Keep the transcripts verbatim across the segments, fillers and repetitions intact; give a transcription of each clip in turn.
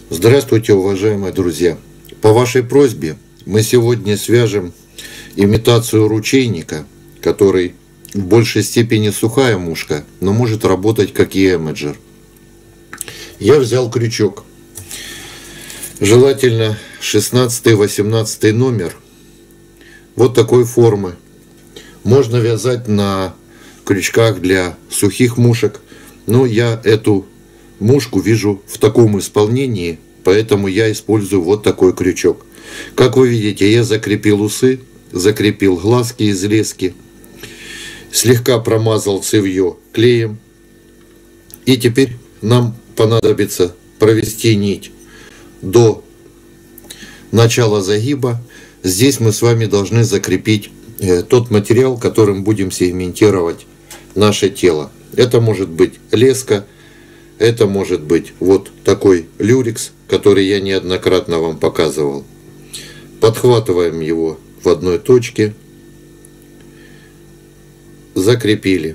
Здравствуйте, уважаемые друзья! По вашей просьбе мы сегодня свяжем имитацию ручейника, который в большей степени сухая мушка, но может работать как и эмеджер. Я взял крючок, желательно шестнадцатый-восемнадцатый номер, вот такой формы. Можно вязать на крючках для сухих мушек, но я эту мушку вижу в таком исполнении, поэтому я использую вот такой крючок. Как вы видите, я закрепил усы, закрепил глазки из лески, слегка промазал цевье клеем. И теперь нам понадобится провести нить до начала загиба. Здесь мы с вами должны закрепить тот материал, которым будем сегментировать наше тело. Это может быть леска, это может быть вот такой люрекс, который я неоднократно вам показывал. Подхватываем его в одной точке, закрепили.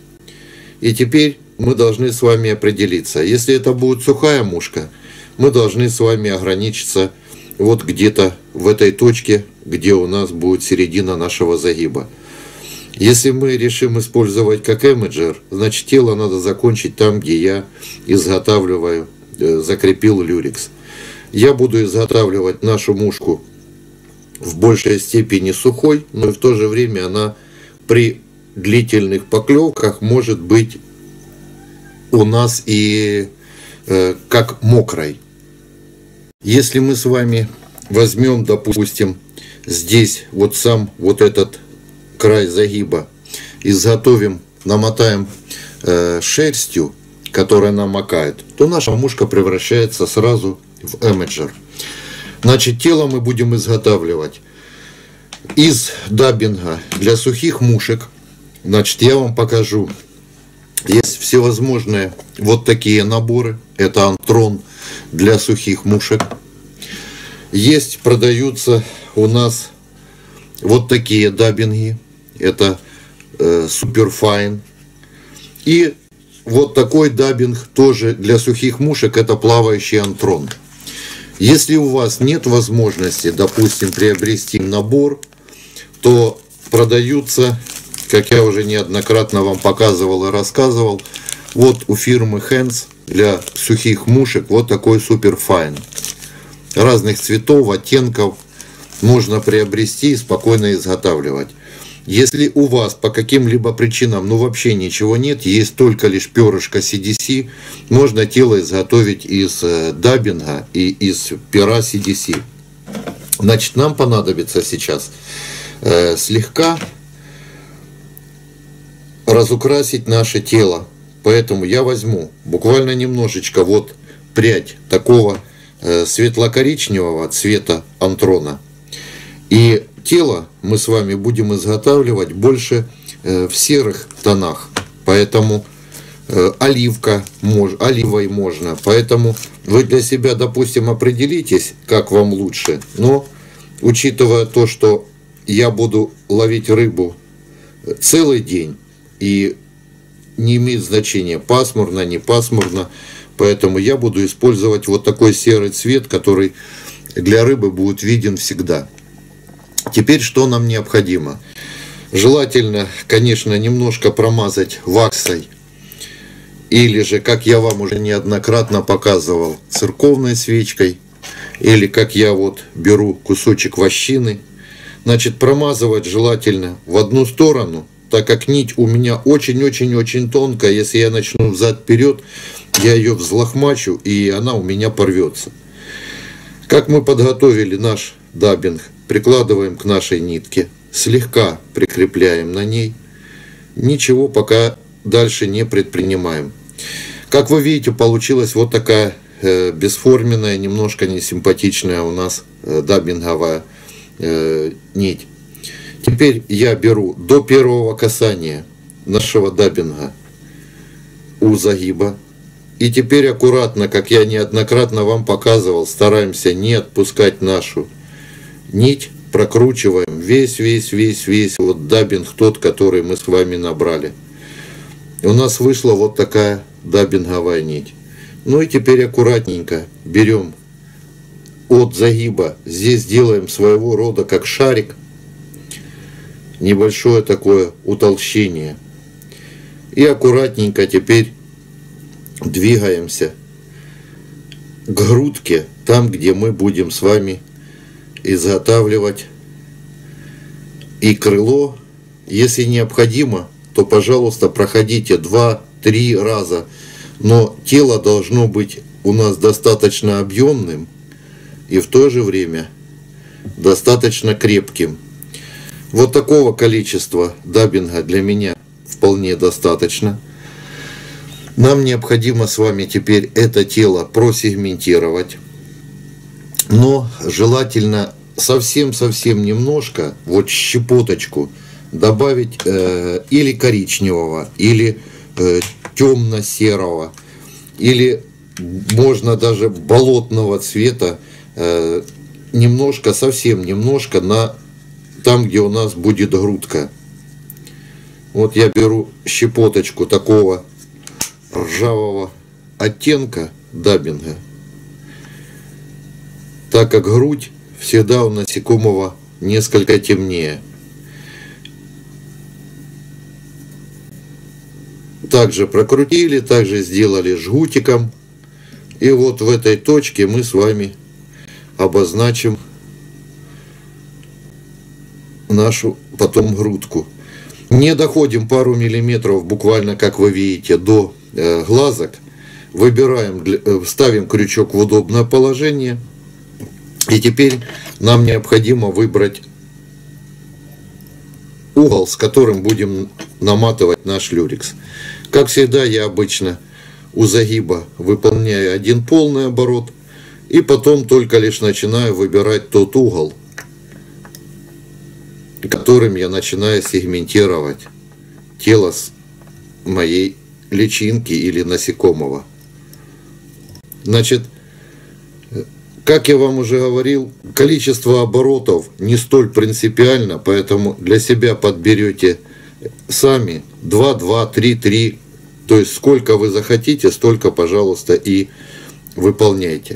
И теперь мы должны с вами определиться. Если это будет сухая мушка, мы должны с вами ограничиться вот где-то в этой точке, где у нас будет середина нашего загиба. Если мы решим использовать как эмеджер, значит тело надо закончить там, где я изготавливаю, закрепил люрекс. Я буду изготавливать нашу мушку в большей степени сухой, но в то же время она при длительных поклевках может быть у нас и э, как мокрой. Если мы с вами возьмем, допустим, здесь вот сам вот этот край загиба, изготовим, намотаем э, шерстью, которая намокает, то наша мушка превращается сразу в эмеджер. Значит, тело мы будем изготавливать из даббинга для сухих мушек. Значит, я вам покажу. Есть всевозможные вот такие наборы. Это антрон для сухих мушек. Есть, продаются у нас вот такие даббинги. Это э, суперфайн. И вот такой даббинг тоже для сухих мушек. Это плавающий антрон. Если у вас нет возможности, допустим, приобрести набор, то продаются, как я уже неоднократно вам показывал и рассказывал, вот у фирмы Hands для сухих мушек вот такой суперфайн. Разных цветов, оттенков можно приобрести и спокойно изготавливать. Если у вас по каким-либо причинам ну вообще ничего нет, есть только лишь перышко си ди си, можно тело изготовить из даббинга и из пера си ди си. Значит, нам понадобится сейчас э, слегка разукрасить наше тело. Поэтому я возьму буквально немножечко вот прядь такого э, светло-коричневого цвета антрона. И тело мы с вами будем изготавливать больше э, в серых тонах. Поэтому э, оливка, мож, оливой можно. Поэтому вы для себя, допустим, определитесь, как вам лучше. Но учитывая то, что я буду ловить рыбу целый день, и не имеет значения, пасмурно, не пасмурно, поэтому я буду использовать вот такой серый цвет, который для рыбы будет виден всегда. Теперь что нам необходимо? Желательно, конечно, немножко промазать ваксой, или же, как я вам уже неоднократно показывал, церковной свечкой, или как я вот беру кусочек вощины. Значит, промазывать желательно в одну сторону, так как нить у меня очень-очень-очень тонкая. Если я начну взад-вперед, я ее взлохмачу, и она у меня порвется. Как мы подготовили наш даббинг, прикладываем к нашей нитке, слегка прикрепляем на ней, ничего пока дальше не предпринимаем. Как вы видите, получилась вот такая э, бесформенная, немножко несимпатичная у нас э, даббинговая э, нить. Теперь я беру до первого касания нашего даббинга у загиба. И теперь аккуратно, как я неоднократно вам показывал, стараемся не отпускать нашу нить. Прокручиваем весь, весь, весь, весь вот даббинг тот, который мы с вами набрали. У нас вышла вот такая даббинговая нить. Ну и теперь аккуратненько берем от загиба здесь делаем своего рода как шарик, небольшое такое утолщение. И аккуратненько теперь двигаемся к грудке, там, где мы будем с вами изготавливать и крыло. Если необходимо, то, пожалуйста, проходите два-три раза. Но тело должно быть у нас достаточно объемным и в то же время достаточно крепким. Вот такого количества даббинга для меня вполне достаточно. Нам необходимо с вами теперь это тело просегментировать. Но желательно совсем-совсем немножко, вот щепоточку, добавить э, или коричневого, или э, темно-серого, или можно даже болотного цвета, э, немножко, совсем немножко на там, где у нас будет грудка. Вот я беру щепоточку такого ржавого оттенка даббинга, так как грудь всегда у насекомого несколько темнее. Также прокрутили, также сделали жгутиком. И вот в этой точке мы с вами обозначим нашу потом грудку. Не доходим пару миллиметров, буквально, как вы видите, до э, глазок. Выбираем, э, ставим крючок в удобное положение. И теперь нам необходимо выбрать угол, с которым будем наматывать наш люрекс. Как всегда, я обычно у загиба выполняю один полный оборот. И потом только лишь начинаю выбирать тот угол, которым я начинаю сегментировать тело моей личинки или насекомого. Значит, как я вам уже говорил, количество оборотов не столь принципиально, поэтому для себя подберете сами два, два, три, три, то есть сколько вы захотите, столько, пожалуйста, и выполняйте.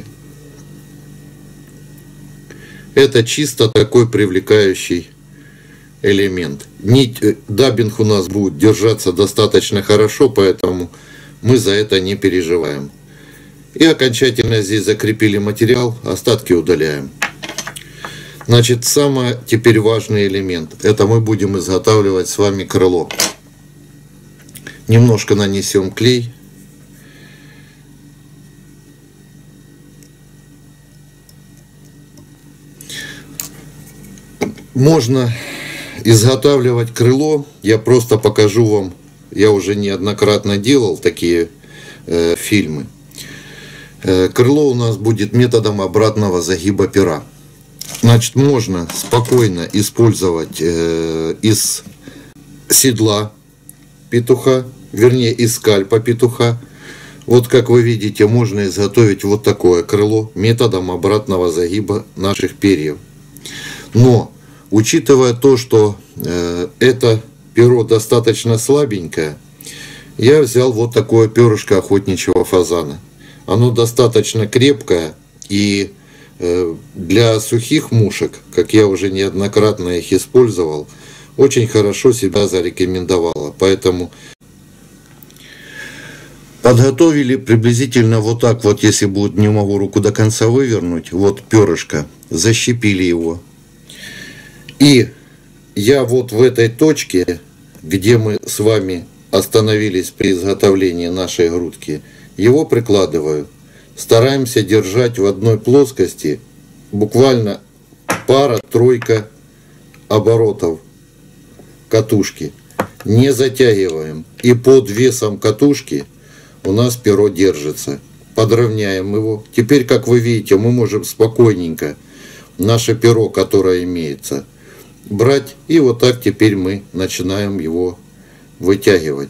Это чисто такой привлекающий элемент. Нить, даббинг у нас будет держаться достаточно хорошо, поэтому мы за это не переживаем. И окончательно здесь закрепили материал, остатки удаляем. Значит, самый теперь важный элемент. Это мы будем изготавливать с вами крыло. Немножко нанесем клей. Можно изготавливать крыло. Я просто покажу вам. Я уже неоднократно делал такие э, фильмы. Э, крыло у нас будет методом обратного загиба пера. Значит, можно спокойно использовать э, из седла петуха, вернее из скальпа петуха. Вот как вы видите, можно изготовить вот такое крыло методом обратного загиба наших перьев. Но учитывая то, что э, это перо достаточно слабенькое, я взял вот такое перышко охотничьего фазана. Оно достаточно крепкое, и э, для сухих мушек, как я уже неоднократно их использовал, очень хорошо себя зарекомендовало. Поэтому подготовили приблизительно вот так вот, если будет, не могу руку до конца вывернуть, вот перышко, защипили его. И я вот в этой точке, где мы с вами остановились при изготовлении нашей грудки, его прикладываю. Стараемся держать в одной плоскости буквально пара-тройка оборотов катушки. Не затягиваем. И под весом катушки у нас перо держится. Подровняем его. Теперь, как вы видите, мы можем спокойненько наше перо, которое имеется, брать, и вот так теперь мы начинаем его вытягивать.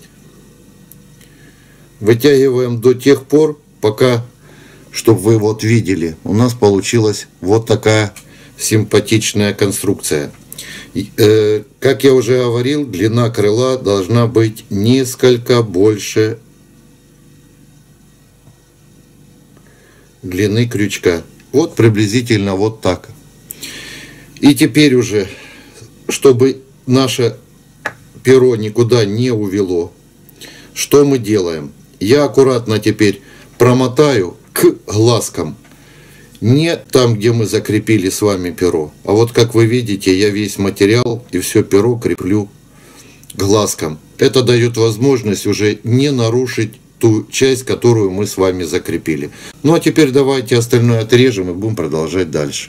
Вытягиваем до тех пор, пока, чтобы вы вот видели, у нас получилась вот такая симпатичная конструкция. И, э, как я уже говорил, длина крыла должна быть несколько больше длины крючка. Вот приблизительно вот так. И теперь уже, чтобы наше перо никуда не увело, что мы делаем? Я аккуратно теперь промотаю к глазкам. Не там, где мы закрепили с вами перо. А вот как вы видите, я весь материал и все перо креплю глазком. Это дает возможность уже не нарушить ту часть, которую мы с вами закрепили. Ну а теперь давайте остальное отрежем и будем продолжать дальше.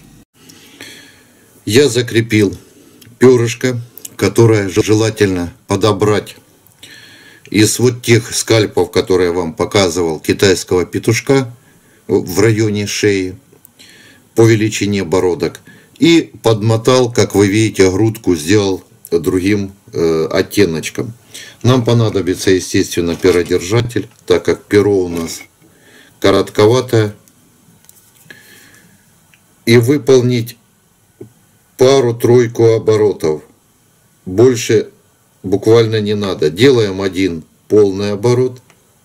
Я закрепил перышко, которое желательно подобрать из вот тех скальпов, которые я вам показывал, китайского петушка в районе шеи по величине бородок. И подмотал, как вы видите, грудку сделал другим э, оттеночком. Нам понадобится, естественно, перодержатель, так как перо у нас коротковатое. И выполнить пару-тройку оборотов. Больше буквально не надо. Делаем один полный оборот.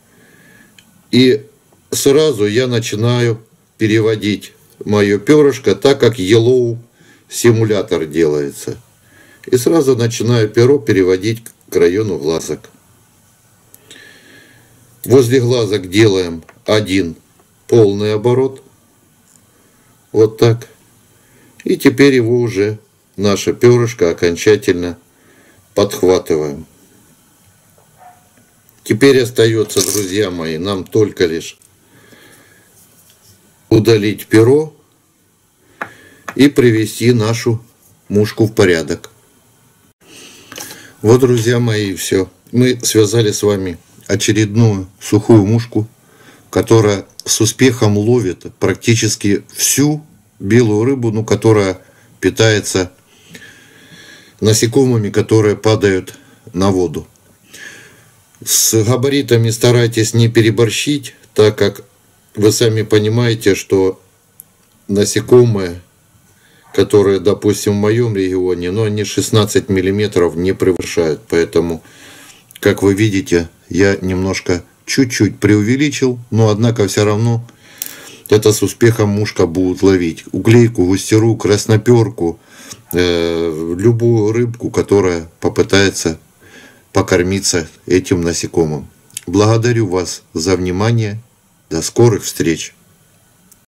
И сразу я начинаю переводить мое перышко, так как Yellow симулятор делается. И сразу начинаю перо переводить к району глазок. Возле глазок делаем один полный оборот. Вот так. И теперь его уже, наше перышко, окончательно подхватываем. Теперь остается, друзья мои, нам только лишь удалить перо и привести нашу мушку в порядок. Вот, друзья мои, все. Мы связали с вами очередную сухую мушку, которая с успехом ловит практически всю белую рыбу, ну, которая питается насекомыми, которые падают на воду. С габаритами старайтесь не переборщить, так как вы сами понимаете, что насекомые, которые, допустим, в моем регионе, но они шестнадцать миллиметров не превышают. Поэтому, как вы видите, я немножко чуть-чуть преувеличил, но однако все равно это с успехом мушка будет ловить. Углейку, густеру, красноперку, э, любую рыбку, которая попытается покормиться этим насекомым. Благодарю вас за внимание. До скорых встреч!